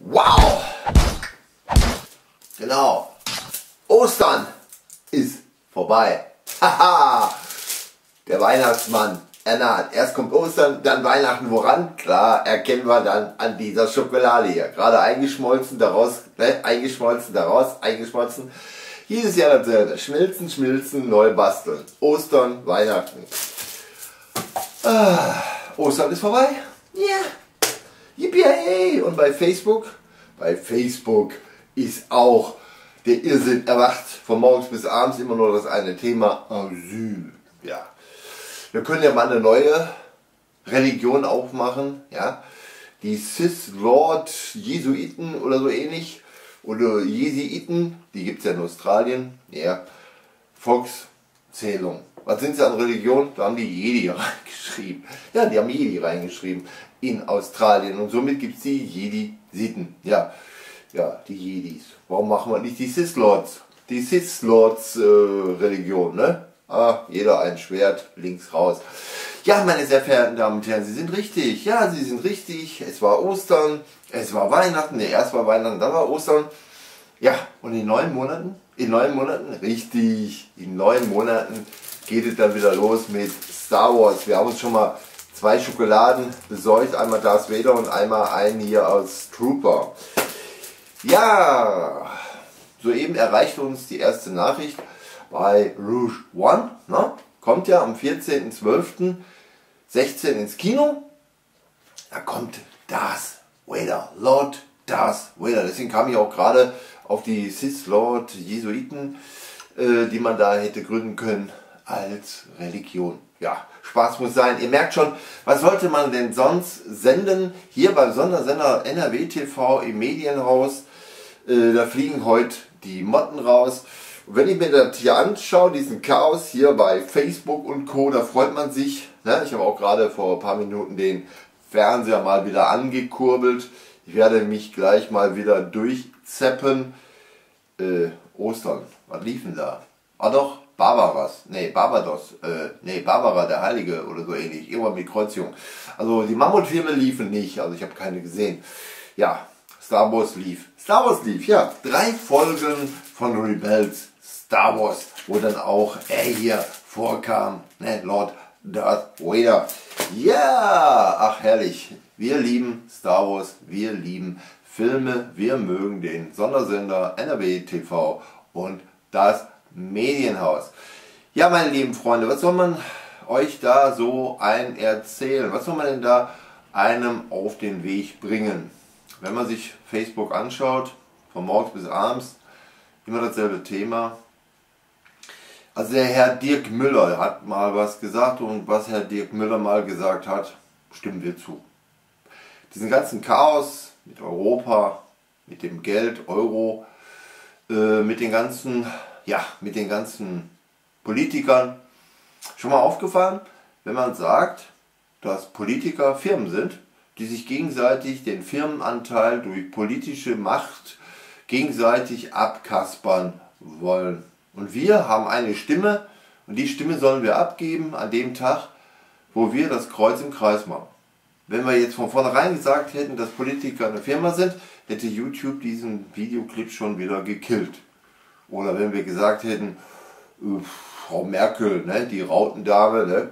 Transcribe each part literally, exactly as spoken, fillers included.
Wow! Genau. Ostern ist vorbei. Haha! Der Weihnachtsmann ernaht. Erst kommt Ostern, dann Weihnachten. Woran? Klar, erkennen wir dann an dieser Schokolade hier. Gerade eingeschmolzen, daraus, ne, eingeschmolzen, daraus, eingeschmolzen. Jedes Jahr dasselbe. Schmilzen, schmilzen, neu basteln. Ostern, Weihnachten. Ah, Ostern ist vorbei. Ja. Yeah. Yippie! Und bei Facebook? Bei Facebook ist auch der Irrsinn erwacht. Von morgens bis abends immer nur das eine Thema: Asyl. Ja. Wir können ja mal eine neue Religion aufmachen. Ja. Die Cis-Lord-Jesuiten oder so ähnlich. Oder Jesuiten. Die gibt es ja in Australien. Ja. Volkszählung. Was sind sie an Religion? Da haben die Jedi reingeschrieben. Ja, die haben Jedi reingeschrieben in Australien. Und somit gibt es die Jedi-Sitten. Ja. Ja, die Jedis. Warum machen wir nicht die Cis-Lords? Die Cis-Lords-Religion, äh, ne? Ah, jeder ein Schwert, links raus. Ja, meine sehr verehrten Damen und Herren, Sie sind richtig. Ja, Sie sind richtig. Es war Ostern, es war Weihnachten. Ne, erst war Weihnachten, dann war Ostern. Ja, und in neun Monaten, in neun Monaten, richtig, in neun Monaten geht es dann wieder los mit Star Wars. Wir haben uns schon mal zwei Schokoladen besorgt. Einmal Darth Vader und einmal einen hier aus Trooper. Ja, soeben erreichte uns die erste Nachricht bei Rouge One. Ne? Kommt ja am vierzehnten zwölften sechzehn ins Kino. Da kommt Darth Vader, Lord Darth Vader. Deswegen kam ich auch gerade auf die Cis-Lord-Jesuiten, äh, die man da hätte gründen können als Religion. Ja, Spaß muss sein. Ihr merkt schon, was sollte man denn sonst senden? Hier beim Sondersender N R W T V im Medienhaus. Äh, da fliegen heute die Motten raus. Und wenn ich mir das hier anschaue, diesen Chaos hier bei Facebook und Co., da freut man sich. Ne? Ich habe auch gerade vor ein paar Minuten den Fernseher mal wieder angekurbelt. Ich werde mich gleich mal wieder durchzeppen. Äh, Ostern, was lief denn da? Ah doch, Barbaras, nee, Barbados, äh, nee, Barbara der Heilige oder so ähnlich, irgendwann mit Kreuzung. Also die Mammutfilme liefen nicht, also ich habe keine gesehen. Ja, Star Wars lief. Star Wars lief, ja. Drei Folgen von Rebels Star Wars, wo dann auch er hier vorkam, ne, Lord Darth Vader. Ja, ach herrlich. Wir lieben Star Wars, wir lieben Filme, wir mögen den Sondersender N R W T V und das Medienhaus. Ja, meine lieben Freunde, was soll man euch da so ein erzählen? Was soll man denn da einem auf den Weg bringen? Wenn man sich Facebook anschaut, von morgens bis abends, immer dasselbe Thema. Also der Herr Dirk Müller hat mal was gesagt, und was Herr Dirk Müller mal gesagt hat, stimmen wir zu. Diesen ganzen Chaos mit Europa, mit dem Geld, Euro, äh, mit den ganzen, ja, mit den ganzen Politikern. Schon mal aufgefallen, wenn man sagt, dass Politiker Firmen sind, die sich gegenseitig den Firmenanteil durch politische Macht gegenseitig abkaspern wollen. Und wir haben eine Stimme, und die Stimme sollen wir abgeben an dem Tag, wo wir das Kreuz im Kreis machen. Wenn wir jetzt von vornherein gesagt hätten, dass Politiker eine Firma sind, hätte YouTube diesen Videoclip schon wieder gekillt. Oder wenn wir gesagt hätten, äh, Frau Merkel, ne, die Rautendame, ne,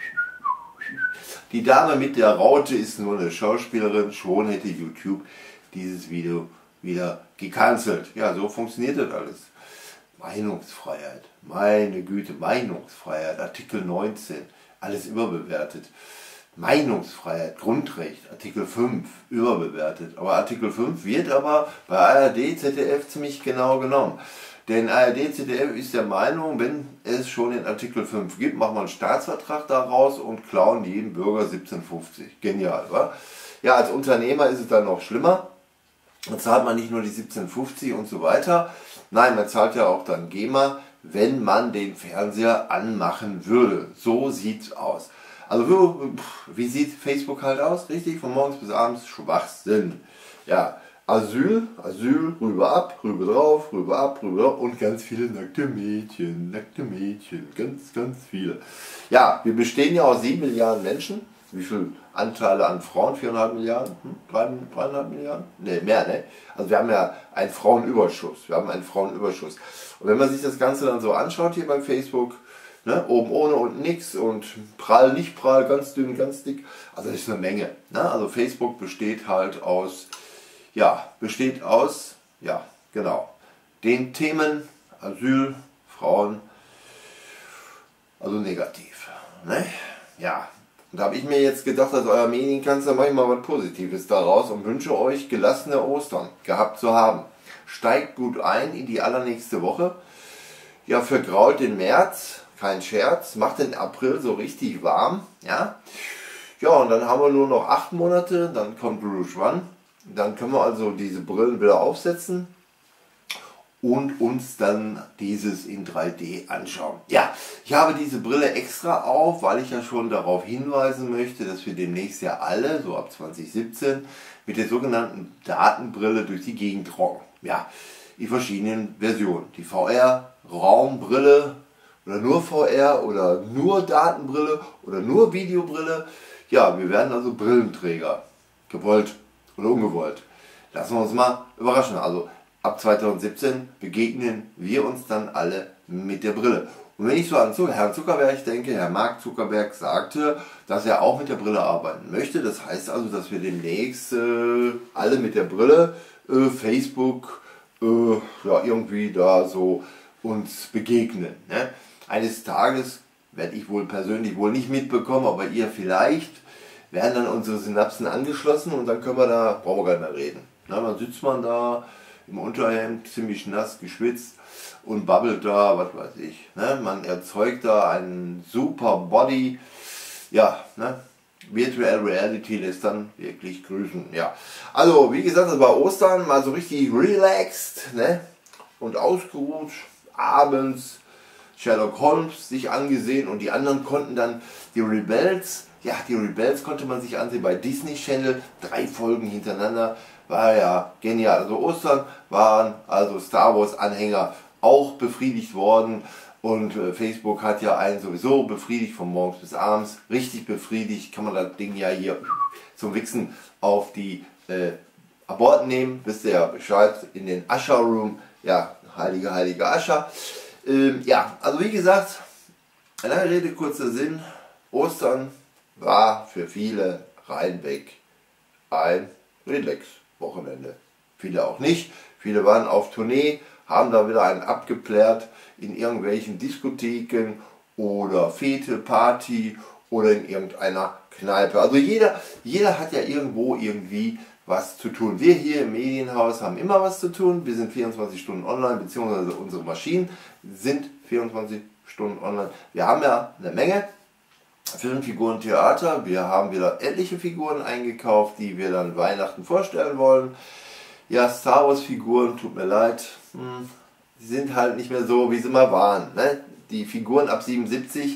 die Dame mit der Raute ist nur eine Schauspielerin, schon hätte YouTube dieses Video wieder gecancelt. Ja, so funktioniert das alles. Meinungsfreiheit, meine Güte, Meinungsfreiheit, Artikel neunzehn, alles überbewertet. Meinungsfreiheit, Grundrecht, Artikel fünf, überbewertet. Aber Artikel fünf wird aber bei A R D, Z D F ziemlich genau genommen. Denn A R D, Z D F ist der Meinung, wenn es schon den Artikel fünf gibt, machen wir einen Staatsvertrag daraus und klauen jedem Bürger siebzehn fünfzig. Genial, wa? Ja, als Unternehmer ist es dann noch schlimmer. Dann zahlt man nicht nur die siebzehn fünfzig und so weiter. Nein, man zahlt ja auch dann GEMA, wenn man den Fernseher anmachen würde. So sieht's aus. Also wie sieht Facebook halt aus? Richtig, von morgens bis abends Schwachsinn. Ja, Asyl, Asyl, rüber ab, rüber drauf, rüber ab, rüber drauf und ganz viele nackte Mädchen, nackte Mädchen, ganz, ganz viele. Ja, wir bestehen ja aus sieben Milliarden Menschen. wie viel Anteile an Frauen? viereinhalb Milliarden? Hm? dreieinhalb Milliarden? Ne, mehr, ne? Also wir haben ja einen Frauenüberschuss. Wir haben einen Frauenüberschuss. Und wenn man sich das Ganze dann so anschaut hier bei Facebook, ne, oben ohne und nix und prall, nicht prall, ganz dünn, ganz dick, also das ist eine Menge. Ne? Also Facebook besteht halt aus, ja, besteht aus, ja, genau, den Themen Asyl, Frauen, also negativ. Ne? Ja, und da habe ich mir jetzt gedacht, als euer Medienkanzler, mache ich mal was Positives daraus und wünsche euch gelassene Ostern gehabt zu haben. Steigt gut ein in die allernächste Woche. Ja, vergraut den März, kein Scherz, macht den April so richtig warm. Ja, ja, und dann haben wir nur noch acht Monate, dann kommt Rouge One. Dann können wir also diese Brillen wieder aufsetzen und uns dann dieses in drei D anschauen. Ja, ich habe diese Brille extra auf, weil ich ja schon darauf hinweisen möchte, dass wir demnächst ja alle, so ab zwanzig siebzehn, mit der sogenannten Datenbrille durch die Gegend rocken. Ja, in verschiedenen Versionen. Die V R-Raumbrille oder nur V R oder nur Datenbrille oder nur Videobrille. Ja, wir werden also Brillenträger, gewollt oder ungewollt. Lassen wir uns mal überraschen. Also ab zweitausendsiebzehn begegnen wir uns dann alle mit der Brille. Und wenn ich so an Herrn Zuckerberg denke, Herr Mark Zuckerberg sagte, dass er auch mit der Brille arbeiten möchte. Das heißt also, dass wir demnächst äh, alle mit der Brille äh, Facebook äh, ja, irgendwie da so uns begegnen. Ne? Eines Tages werde ich wohl persönlich wohl nicht mitbekommen, aber ihr vielleicht, werden dann unsere Synapsen angeschlossen und dann können wir da, brauchen wir gar nicht mehr reden. Na, dann sitzt man da im Unterhemd, ziemlich nass, geschwitzt und babbelt da, was weiß ich. Ne? Man erzeugt da einen super Body. Ja, ne? Virtual Reality lässt dann wirklich grüßen. Ja. Also, wie gesagt, das war Ostern, mal so richtig relaxed, ne? Und ausgeruht, abends Sherlock Holmes sich angesehen und die anderen konnten dann die Rebels, ja, die Rebels konnte man sich ansehen bei Disney Channel, drei Folgen hintereinander, war ja genial. Also Ostern waren also Star Wars Anhänger auch befriedigt worden und äh, Facebook hat ja einen sowieso befriedigt von morgens bis abends, richtig befriedigt, kann man das Ding ja hier zum Wichsen auf die äh, Aborten nehmen, wisst ihr ja Bescheid, in den Usher Room, ja, heilige, heilige Usher. Ähm, ja, also wie gesagt, lange Rede, kurzer Sinn, Ostern war für viele reinweg ein Relax-Wochenende. Viele auch nicht, viele waren auf Tournee, haben da wieder einen abgeplärt in irgendwelchen Diskotheken oder Fete, Party oder in irgendeiner Kneipe. Also jeder, jeder hat ja irgendwo irgendwie was zu tun. Wir hier im Medienhaus haben immer was zu tun. Wir sind vierundzwanzig Stunden online, beziehungsweise unsere Maschinen sind vierundzwanzig Stunden online. Wir haben ja eine Menge Filmfiguren, Theater. Wir haben wieder etliche Figuren eingekauft, die wir dann Weihnachten vorstellen wollen. Ja, Star Wars Figuren, tut mir leid, hm, die sind halt nicht mehr so, wie sie mal waren. Ne? Die Figuren ab siebenundsiebzig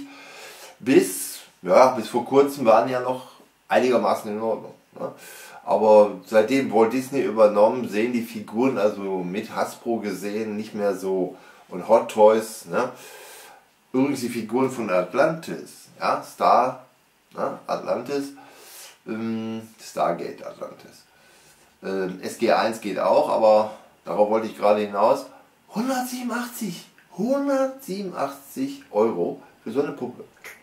bis, ja, bis vor kurzem waren ja noch einigermaßen in Ordnung. Ne? Aber seitdem Walt Disney übernommen, sehen die Figuren, also mit Hasbro gesehen, nicht mehr so, und Hot Toys. Ne? Übrigens die Figuren von Atlantis, ja, Star, ne? Atlantis, ähm, Stargate Atlantis. Ähm, S G eins geht auch, aber darauf wollte ich gerade hinaus. hundertsiebenundachtzig, hundertsiebenundachtzig Euro für so eine Puppe.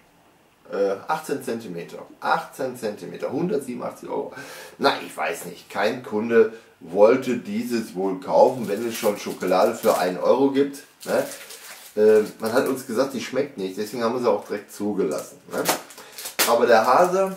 Äh, achtzehn Zentimeter, achtzehn Zentimeter, hundertsiebenundachtzig Euro. Na, ich weiß nicht, kein Kunde wollte dieses wohl kaufen, wenn es schon Schokolade für einen Euro gibt. Ne? Äh, man hat uns gesagt, die schmeckt nicht, deswegen haben wir sie auch direkt zugelassen. Ne? Aber der Hase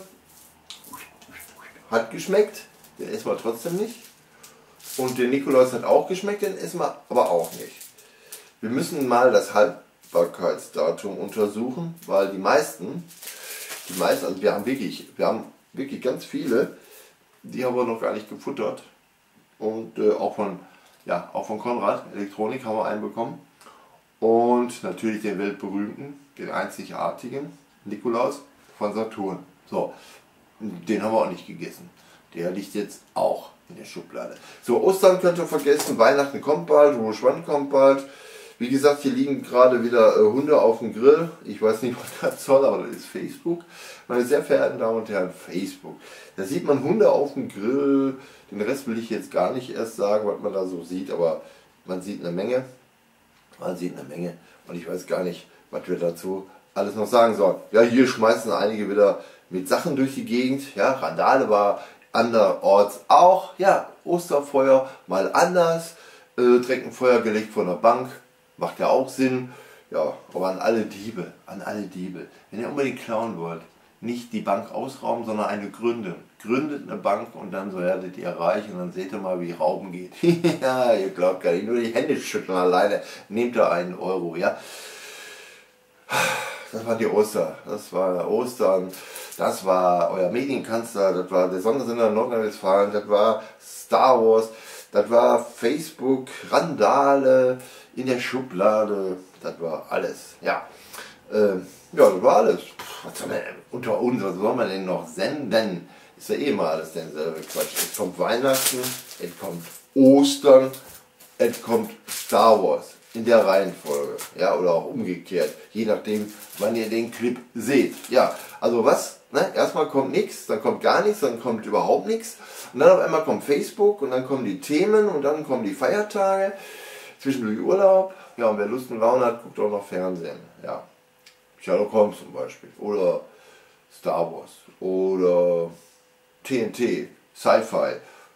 hat geschmeckt, den essen wir trotzdem nicht. Und der Nikolaus hat auch geschmeckt, den essen wir aber auch nicht. Wir müssen mal das Haltbarkeitsdatum untersuchen, weil die meisten, die meisten, also wir haben wirklich, wir haben wirklich ganz viele, die haben wir noch gar nicht gefuttert. Und äh, auch von, ja, auch von Konrad Elektronik haben wir einen bekommen. Und natürlich den weltberühmten, den einzigartigen Nikolaus von Saturn. So, den haben wir auch nicht gegessen. Der liegt jetzt auch in der Schublade. So, Ostern könnt ihr vergessen, Weihnachten kommt bald, Rouge One kommt bald. Wie gesagt, hier liegen gerade wieder äh, Hunde auf dem Grill. Ich weiß nicht, was das soll, aber das ist Facebook. Meine sehr verehrten Damen und Herren, Facebook. Da sieht man Hunde auf dem Grill. Den Rest will ich jetzt gar nicht erst sagen, was man da so sieht, aber man sieht eine Menge. Man sieht eine Menge. Und ich weiß gar nicht, was wir dazu alles noch sagen sollen. Ja, hier schmeißen einige wieder mit Sachen durch die Gegend. Ja, Randale war anderorts auch. Ja, Osterfeuer mal anders. Äh, direkt ein Feuer gelegt vor einer Bank. Macht ja auch Sinn. Ja, aber an alle Diebe, an alle Diebe. Wenn ihr unbedingt klauen wollt, nicht die Bank ausrauben, sondern eine gründen. Gründet eine Bank und dann so werdet ihr reich und dann seht ihr mal, wie Rauben geht. Ja, ihr glaubt gar nicht, nur die Hände schütteln alleine. Nehmt da einen Euro, ja. Das war die Oster, das war Ostern, das war euer Medienkanzler, das war der Sondersender Nordrhein-Westfalen, das war Star Wars, das war Facebook, Randale in der Schublade, das war alles, ja. Ähm, ja, das war alles. Was soll man denn unter uns, was soll man denn noch senden? Ist ja eh mal alles derselbe Quatsch. Es kommt Weihnachten, es kommt Ostern, es kommt Star Wars. In der Reihenfolge, ja, oder auch umgekehrt, je nachdem, wann ihr den Clip seht. Ja, also was, ne? Erstmal kommt nichts, dann kommt gar nichts, dann kommt überhaupt nichts und dann auf einmal kommt Facebook und dann kommen die Themen und dann kommen die Feiertage, zwischendurch Urlaub, ja, und wer Lust und Laune hat, guckt auch noch Fernsehen, ja. Sherlock Holmes zum Beispiel, oder Star Wars, oder T N T, Sci-Fi,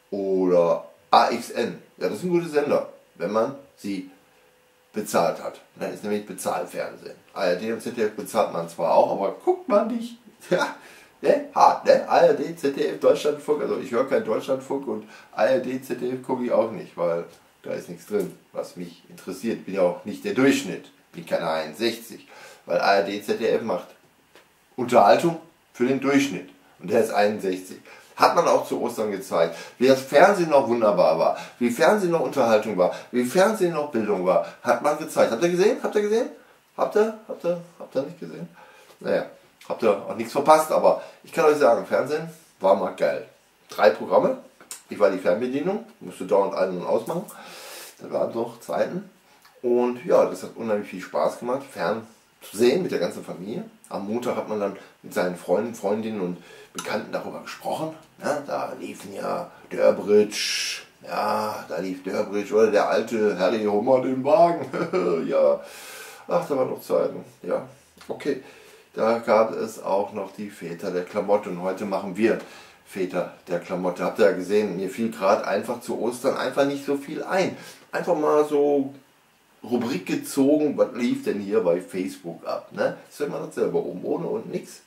oder A X N, ja, das sind gute Sender, wenn man sie bezahlt hat. Das ist nämlich Bezahlfernsehen. A R D und Z D F bezahlt man zwar auch, aber guckt man nicht. Ja, ne? Hart, ne? A R D, Z D F, Deutschlandfunk, also ich höre kein Deutschlandfunk und A R D, Z D F gucke ich auch nicht, weil da ist nichts drin, was mich interessiert. Bin ja auch nicht der Durchschnitt, bin keine einundsechzig, weil A R D, Z D F macht Unterhaltung für den Durchschnitt und der ist einundsechzig. Hat man auch zu Ostern gezeigt, wie das Fernsehen noch wunderbar war, wie Fernsehen noch Unterhaltung war, wie Fernsehen noch Bildung war, hat man gezeigt. Habt ihr gesehen? Habt ihr gesehen? Habt ihr? Habt ihr? Habt ihr nicht gesehen? Naja, habt ihr auch nichts verpasst, aber ich kann euch sagen, Fernsehen war mal geil. Drei Programme, ich war die Fernbedienung, musste dauernd ein- und ausmachen, da waren noch Zeiten und ja, das hat unheimlich viel Spaß gemacht, fern zu sehen mit der ganzen Familie. Am Montag hat man dann mit seinen Freunden, Freundinnen und Bekannten darüber gesprochen. Ja, da liefen ja Dörbridge, ja, da lief Dörbridge oder der alte Harry Hummer den Wagen. Ja, ach, da waren noch Zeiten. Ja, okay. Da gab es auch noch die Väter der Klamotte und heute machen wir Väter der Klamotte. Habt ihr ja gesehen, mir fiel gerade einfach zu Ostern einfach nicht so viel ein. Einfach mal so Rubrik gezogen, was lief denn hier bei Facebook ab, ne? Das ist immer dasselbe, oben ohne und nix.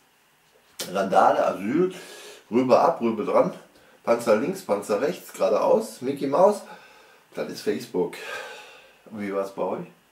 Randale, Asyl, rüber ab, rüber dran, Panzer links, Panzer rechts, geradeaus, Mickey Maus, das ist Facebook. Und wie war es bei euch?